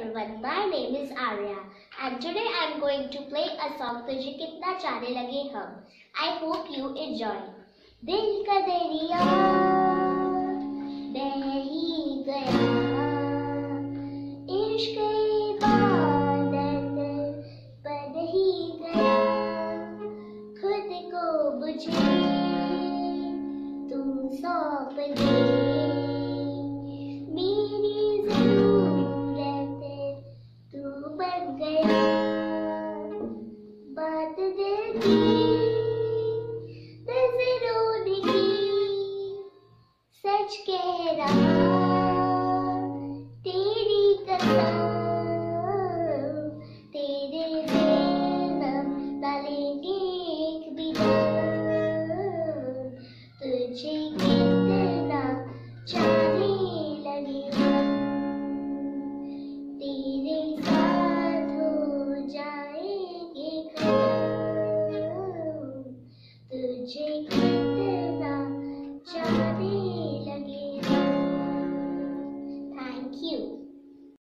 everyone, my name is Arya and today I am going to play a song तुझे कितना चाहने लगे हम. I hope you enjoy. दिल का दरिया बह ही गया, इश्क